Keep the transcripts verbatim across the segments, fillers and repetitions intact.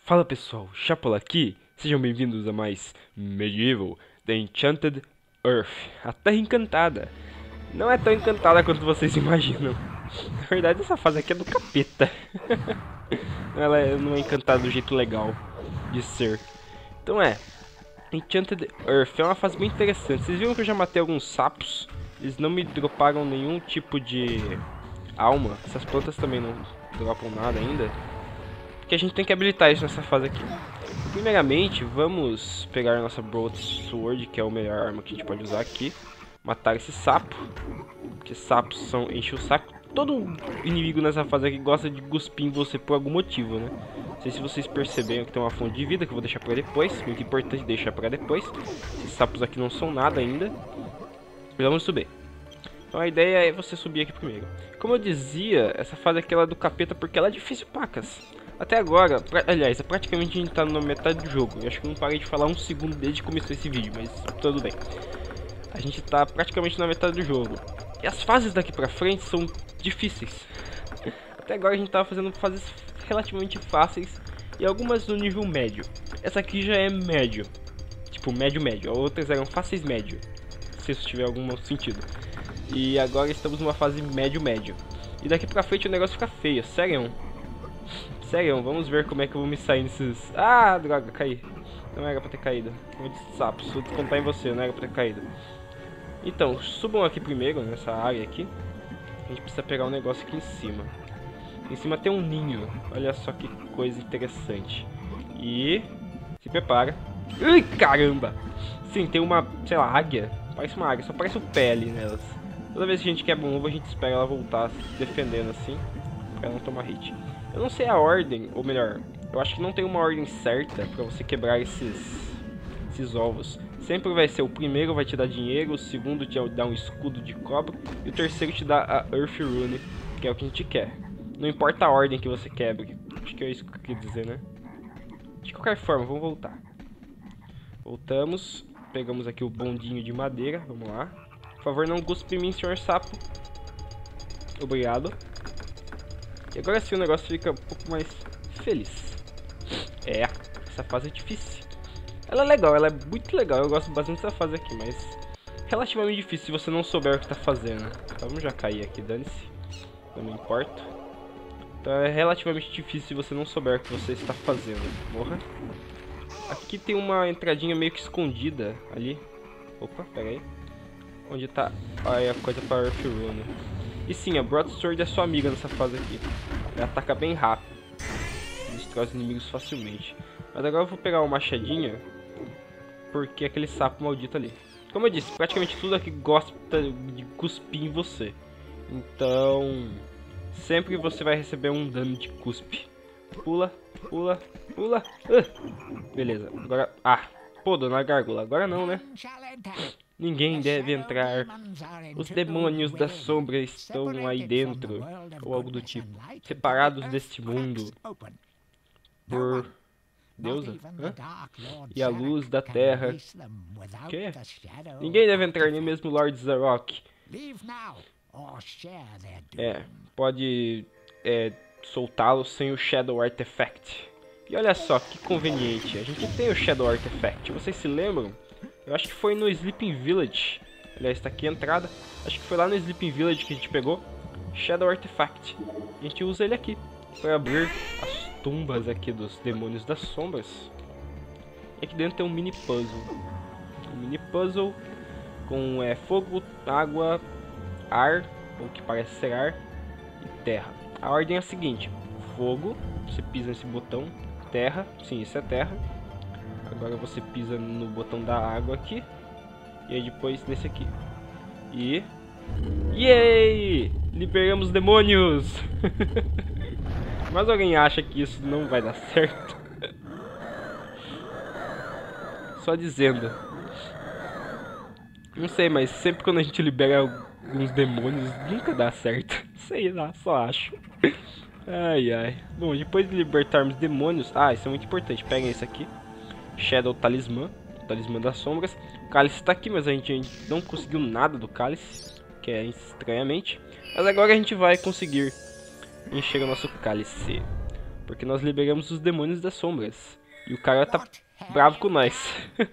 Fala pessoal, Chapola aqui, sejam bem-vindos a mais Medieval The Enchanted Earth, a Terra Encantada. Não é tão encantada quanto vocês imaginam. Na verdade essa fase aqui é do capeta. Ela é- não é encantada do jeito legal de ser. Então é, Enchanted Earth é uma fase bem interessante. Vocês viram que eu já matei alguns sapos, eles não me droparam nenhum tipo de alma. Essas plantas também não dropam nada ainda. Que a gente tem que habilitar isso nessa fase aqui. Primeiramente, vamos pegar a nossa Broadsword, que é a melhor arma que a gente pode usar aqui. Matar esse sapo, porque sapos são enche o saco. Todo inimigo nessa fase aqui gosta de cuspir em você por algum motivo, né? Não sei se vocês perceberam que tem uma fonte de vida que eu vou deixar pra depois. Muito importante deixar pra depois. Esses sapos aqui não são nada ainda. Vamos subir. Então a ideia é você subir aqui primeiro. Como eu dizia, essa fase aqui ela é do capeta porque ela é difícil pacas. Até agora, pra, aliás, é praticamente a gente tá na metade do jogo. Eu acho que eu não parei de falar um segundo desde que começou esse vídeo, mas tudo bem. A gente tá praticamente na metade do jogo. E as fases daqui pra frente são difíceis. Até agora a gente tava fazendo fases relativamente fáceis e algumas no nível médio. Essa aqui já é médio. Tipo, médio médio. As outras eram fáceis médio. Se isso tiver algum sentido. E agora estamos numa fase médio médio. E daqui pra frente o negócio fica feio, sério. Sério, vamos ver como é que eu vou me sair nesses... Ah, droga, caí. Não era pra ter caído. Vou de sapos, vou descontar em você, não era pra ter caído. Então, subam aqui primeiro, nessa área aqui. A gente precisa pegar um negócio aqui em cima. Em cima tem um ninho. Olha só que coisa interessante. E... se prepara. Ai, caramba! Sim, tem uma, sei lá, águia. Parece uma águia, só parece o pé ali nelas. Toda vez que a gente quebra um ovo, a gente espera ela voltar se defendendo assim, pra não tomar hit. Eu não sei a ordem, ou melhor, eu acho que não tem uma ordem certa pra você quebrar esses, esses ovos. Sempre vai ser o primeiro vai te dar dinheiro, o segundo te dá um escudo de cobra, e o terceiro te dá a Earth Rune, que é o que a gente quer. Não importa a ordem que você quebre. Acho que é isso que eu queria dizer, né? De qualquer forma, vamos voltar. Voltamos, pegamos aqui o bondinho de madeira, vamos lá. Por favor, não cuspe em mim, senhor sapo. Obrigado. E agora sim o negócio fica um pouco mais feliz. É, essa fase é difícil. Ela é legal, ela é muito legal. Eu gosto bastante dessa fase aqui, mas relativamente difícil se você não souber o que tá fazendo. Então vamos já cair aqui, dane-se. Não me importo. Então é relativamente difícil se você não souber o que você está fazendo. Morra. Aqui tem uma entradinha meio que escondida ali. Opa, pera aí. Onde tá aí a coisa para Earth Rune. E sim, a Broadsword é sua amiga nessa fase aqui. Ela ataca bem rápido. Destrói os inimigos facilmente. Mas agora eu vou pegar o machadinho. Porque aquele sapo maldito ali. Como eu disse, praticamente tudo aqui gosta de cuspir em você. Então... sempre você vai receber um dano de cuspe. Pula, pula, pula. Uh, beleza, agora... Ah, pô, dona Gárgula, agora não, né? Ninguém deve entrar. Os demônios da sombra estão aí dentro, ou algo do tipo, separados deste mundo por deusa. Hã? E a luz da terra. Que? Ninguém deve entrar, nem mesmo Lord Zarok. É, pode é, soltá-los sem o Shadow Artifact. E olha só que conveniente, a gente tem o Shadow Artifact. Vocês se lembram? Eu acho que foi no Sleeping Village. Aliás, tá aqui a entrada. Acho que foi lá no Sleeping Village que a gente pegou Shadow Artifact. A gente usa ele aqui para abrir as tumbas aqui dos demônios das sombras. E aqui dentro tem um mini puzzle. Um mini puzzle com é, fogo, água, ar, ou que parece ser ar, e terra. A ordem é a seguinte: fogo, você pisa nesse botão, terra, sim, isso é terra. Agora você pisa no botão da água aqui. E aí depois nesse aqui. E... Yay! Liberamos demônios! Mas alguém acha que isso não vai dar certo? Só dizendo. Não sei, mas sempre quando a gente libera alguns demônios, nunca dá certo. Sei lá, só acho. Ai, ai. Bom, depois de libertarmos demônios... Ah, isso é muito importante. Peguem esse aqui. Shadow Talismã, Talismã das Sombras. O cálice está aqui, mas a gente não conseguiu nada do cálice, que é estranhamente. Mas agora a gente vai conseguir encher o nosso cálice. Porque nós liberamos os demônios das sombras. E o cara tá bravo com nós.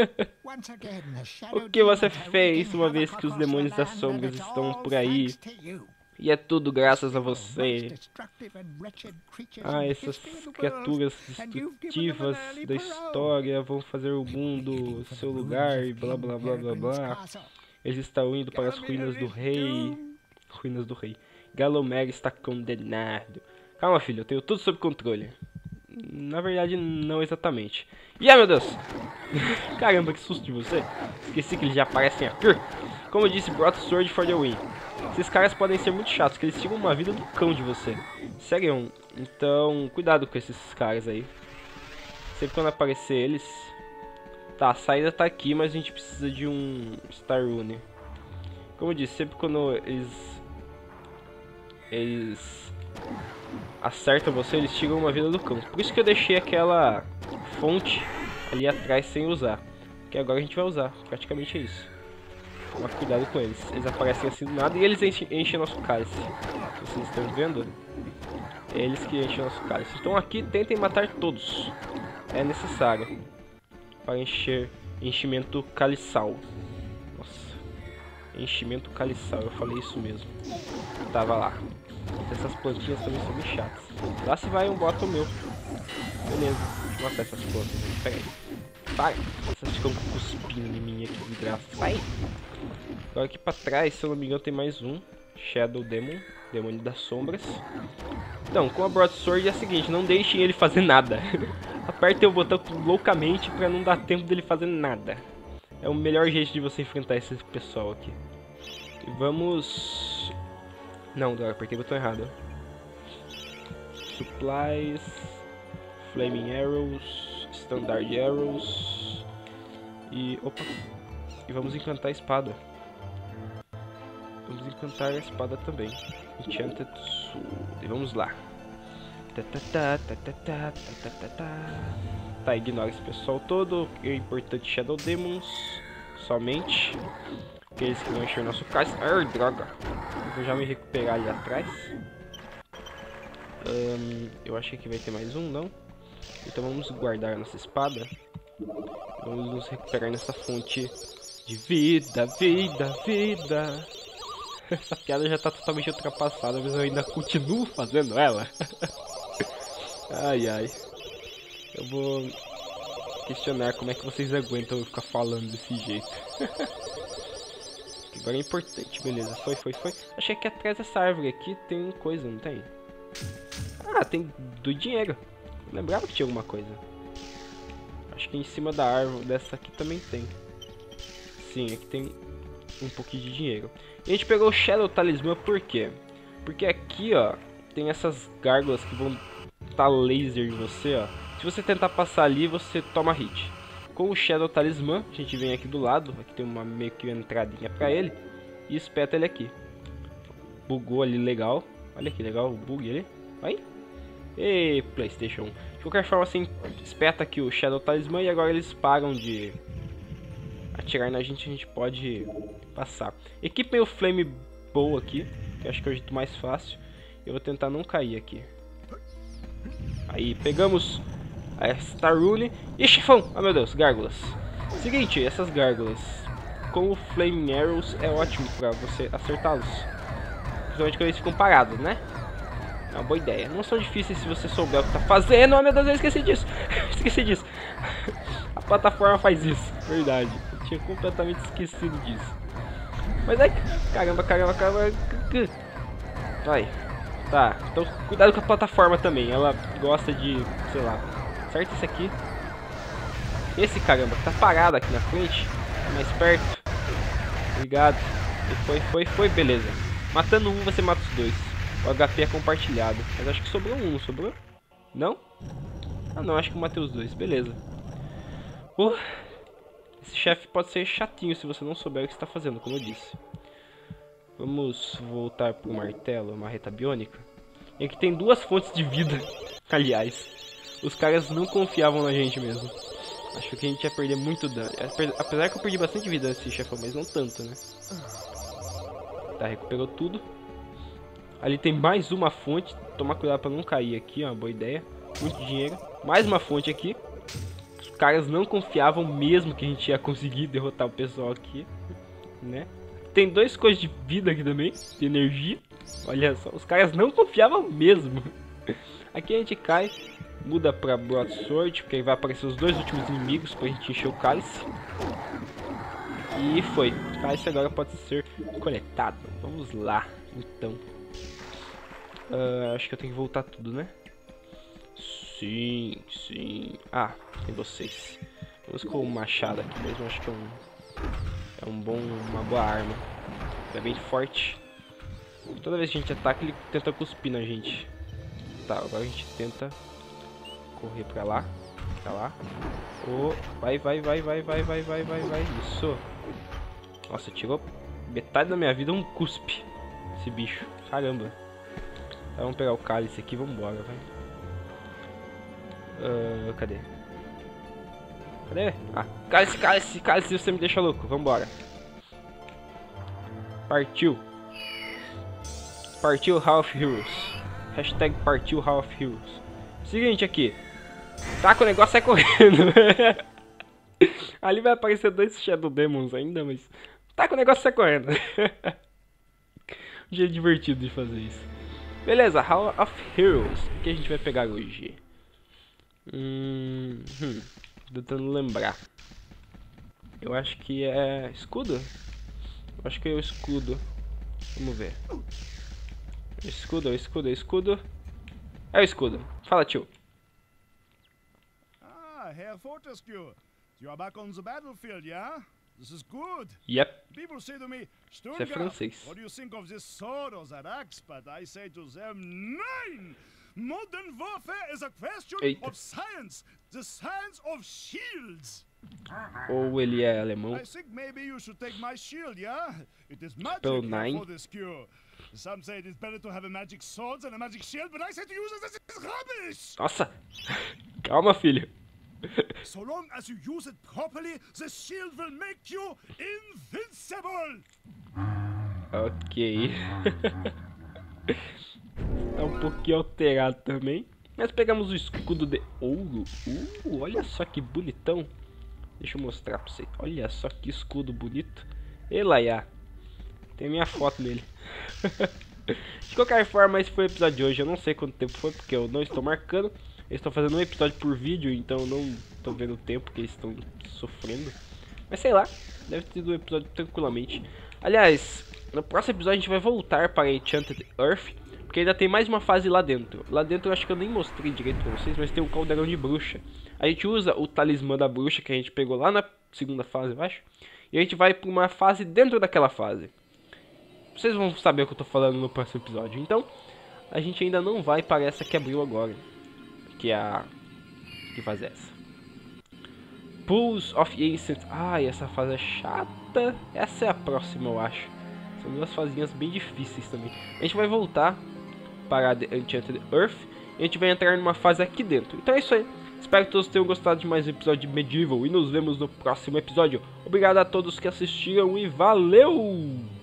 O que você fez uma vez que os demônios das sombras estão por aí? E é tudo graças a você. Ah, essas criaturas destrutivas da história vão fazer o mundo seu lugar e blá blá blá blá blá. Eles estão indo para as ruínas do rei. Ruínas do rei. Galomer está condenado. Calma, filho, eu tenho tudo sob controle. Na verdade, não exatamente. E ai, meu Deus! Caramba, que susto de você. Esqueci que eles já aparecem aqui. Como eu disse, Broadsword for the win. Esses caras podem ser muito chatos, porque eles tiram uma vida do cão de você. Sério. Então, cuidado com esses caras aí. Sempre quando aparecer eles... Tá, a saída tá aqui, mas a gente precisa de um Star Rune. Como eu disse, sempre quando eles... Eles... acertam você, eles tiram uma vida do cão. Por isso que eu deixei aquela fonte ali atrás sem usar. Que agora a gente vai usar. Praticamente é isso. Toma cuidado com eles. Eles aparecem assim do nada e eles enchem, enchem nosso cálice. Vocês estão vendo? É eles que enchem nosso cálice. Então aqui tentem matar todos. É necessário. Para encher enchimento caliçal. Nossa. Enchimento caliçal. Eu falei isso mesmo. Tava lá. Essas plantinhas também são bem chatas. Lá se vai um bottom meu. Beleza. Deixa eu matar essas plantas. Pega aí. Sai. Essas ficam cuspindo em mim aqui de graça. Sai. Agora aqui pra trás, se eu não me engano, tem mais um. Shadow Demon. Demônio das sombras. Então, com a Broadsword é o seguinte. Não deixem ele fazer nada. Apertem o botão loucamente pra não dar tempo dele fazer nada. É o melhor jeito de você enfrentar esse pessoal aqui. E vamos... Não, agora apertei o botão errado. Supplies, Flaming Arrows, Standard Arrows e... Opa! E vamos encantar a espada. Vamos encantar a espada também. Enchanted Sword. E vamos lá. Tá, ignora esse pessoal todo. O importante Shadow Demons. Somente. Aqueles que vão encher nosso cálice. Ai, droga. Eu vou já me recuperar ali atrás. Um, eu achei que vai ter mais um, não? Então vamos guardar a nossa espada. Vamos nos recuperar nessa fonte de vida, vida, vida. Essa piada já tá totalmente ultrapassada, mas eu ainda continuo fazendo ela. Ai, ai. Eu vou questionar como é que vocês aguentam eu ficar falando desse jeito. Agora é importante, beleza. Foi, foi, foi. Achei que atrás dessa árvore aqui tem coisa, não tem? Ah, tem do dinheiro. Eu lembrava que tinha alguma coisa. Acho que em cima da árvore dessa aqui também tem. Sim, aqui tem um pouquinho de dinheiro. E a gente pegou o Shadow Talismã por quê? Porque aqui, ó, tem essas gárgulas que vão dar laser em você, ó. Se você tentar passar ali, você toma hit. Com o Shadow Talismã, a gente vem aqui do lado. Aqui tem uma meio que uma entradinha pra ele. E espeta ele aqui. Bugou ali legal. Olha que legal o bug ali. Vai. E PlayStation. De qualquer forma, assim, espeta aqui o Shadow Talismã. E agora eles param de atirar na gente. A gente pode passar. Equipem o Flame Bow aqui. Que acho que é o jeito mais fácil. Eu vou tentar não cair aqui. Aí, pegamos a Star Rune. E chefão! Oh meu Deus, gárgulas. Seguinte, essas gárgulas com o Flaming Arrows é ótimo pra você acertá-los. Principalmente quando eles ficam parados, né? É uma boa ideia. Não são difíceis se você souber o que tá fazendo. Oh meu Deus, eu esqueci disso. Esqueci disso. A plataforma faz isso. Verdade. Eu tinha completamente esquecido disso. Mas é... Caramba, caramba, caramba. Vai. Tá, então cuidado com a plataforma também. Ela gosta de, sei lá. Acerta esse aqui. Esse caramba que tá parado aqui na frente. Tá mais perto. Obrigado. E foi, foi, foi, beleza. Matando um, você mata os dois. O H P é compartilhado. Mas acho que sobrou um, não sobrou? Não? Ah não, acho que eu matei os dois, beleza. Uh, esse chefe pode ser chatinho se você não souber o que está fazendo, como eu disse. Vamos voltar pro martelo, a marreta biônica. E aqui tem duas fontes de vida. Aliás, os caras não confiavam na gente mesmo. Acho que a gente ia perder muito dano. Apesar que eu perdi bastante vida nesse chefão, mas não tanto, né? Tá, recuperou tudo. Ali tem mais uma fonte. Tomar cuidado pra não cair aqui, é uma boa ideia. muito dinheiro. Mais uma fonte aqui. Os caras não confiavam mesmo que a gente ia conseguir derrotar o pessoal aqui, né? Tem dois coisas de vida aqui também, de energia. Olha só, os caras não confiavam mesmo. Aqui a gente cai, muda pra Broadsword, porque aí vai aparecer os dois últimos inimigos pra gente encher o cálice. E foi. O cálice agora pode ser coletado. Vamos lá, então. Uh, acho que eu tenho que voltar tudo, né? Sim, sim. Ah, tem vocês. Vamos com o machado aqui mesmo, acho que é um... É um bom, uma boa arma. É bem forte. Toda vez que a gente ataca, ele tenta cuspir na gente. Tá, agora a gente tenta correr pra lá. Pra lá. Oh, vai, vai, vai, vai, vai, vai, vai, vai, vai. Isso. Nossa, tirou metade da minha vida um cuspe. Esse bicho. Caramba. Tá, vamos pegar o cálice aqui e vambora, vai. Uh, cadê? Cadê? Ah, cálice, cálice, cálice, você me deixa louco. Vambora. Partiu. Partiu Half Heroes. Hashtag partiu Half Heroes. Seguinte aqui. Tá, com o negócio sai correndo. Ali vai aparecer dois Shadow Demons ainda, mas... Tá, com o negócio sai correndo. Um jeito divertido de fazer isso. Beleza, Hall of Heroes. O que a gente vai pegar hoje? Hum... hum tentando lembrar. Eu acho que é... escudo? Eu acho que é o escudo. Vamos ver. Escudo, escudo, escudo. É o escudo. Fala, tio. Ah, Herr Fortescue. You are back on the battlefield, yeah? This is good. Yep. People say to me, Isso é francês. what do you think of this sword or that axe? But I say to them, nine! Modern warfare is a question Eita. of science. The science of shields. Ou ele é alemão. I think maybe you should take my shield, yeah? It is magic Pelo here nine. for this cure. Some say it is better to have a magic sword than a magic shield, but I say to use it as it is rubbish! Nossa! Calma, filho. So long as you use it properly, the shield will make you invincible! Ok. Tá um pouquinho alterado também. Mas pegamos o escudo de ouro. Uh, olha só que bonitão. Deixa eu mostrar pra vocês. Olha só que escudo bonito. E Laia. Tem minha foto nele. De qualquer forma, esse foi o episódio de hoje. Eu não sei quanto tempo foi, porque eu não estou marcando. Eles estão fazendo um episódio por vídeo, então eu não estou vendo o tempo que eles estão sofrendo. Mas sei lá, deve ter sido um episódio tranquilamente. Aliás, no próximo episódio a gente vai voltar para Enchanted Earth, porque ainda tem mais uma fase lá dentro. Lá dentro eu acho que eu nem mostrei direito pra vocês, mas tem um caldeirão de bruxa. A gente usa o talismã da bruxa que a gente pegou lá na segunda fase, eu acho. E a gente vai para uma fase dentro daquela fase. Vocês vão saber o que eu tô falando no próximo episódio. Então, a gente ainda não vai para essa que abriu agora. Que é a... que fase é essa? Pools of Ancient. Ai, essa fase é chata. Essa é a próxima, eu acho. São duas fazinhas bem difíceis também. A gente vai voltar para The Enchanted Earth. E a gente vai entrar numa fase aqui dentro. Então é isso aí. Espero que todos tenham gostado de mais um episódio de Medieval. E nos vemos no próximo episódio. Obrigado a todos que assistiram e valeu!